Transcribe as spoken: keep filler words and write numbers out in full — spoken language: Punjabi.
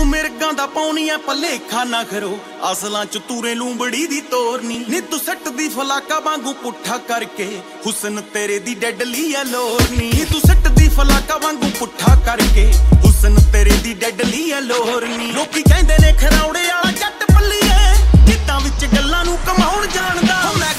ਤੂੰ ਮਿਰਗਾਂ ਦਾ ਪਾਉਣੀਆਂ ਭਲੇਖਾ ਨਾ ਕਰੋ, ਅਸਲਾਂ ਚ ਤੂਰੇ ਲੂੰਬੜੀ ਦੀ ਤੋਰਨੀ ਨੀ। ਤੂੰ ਸੱਟ ਦੀ ਫਲਾਕਾ ਵਾਂਗੂ ਪੁੱਠਾ ਕਰਕੇ, ਹੁਸਨ ਤੇਰੇ ਦੀ ਡੈਡਲੀ ਆ ਲੋਰਨੀ। ਤੂੰ ਸੱਟ ਦੀ ਫਲਾਕਾ ਵਾਂਗੂ ਪੁੱਠਾ ਕਰਕੇ, ਹੁਸਨ ਤੇਰੇ ਦੀ ਡੈਡਲੀ ਆ ਲੋਰਨੀ। ਲੋਕੀ ਕਹਿੰਦੇ ਨੇ ਖਰੌੜੇ ਵਾਲਾ ਜੱਟ ਪੱਲੀਏ, ਗੀਤਾਂ ਵਿੱਚ ਗੱਲਾਂ ਨੂੰ ਕਮਾਉਣ ਜਾਣਦਾ।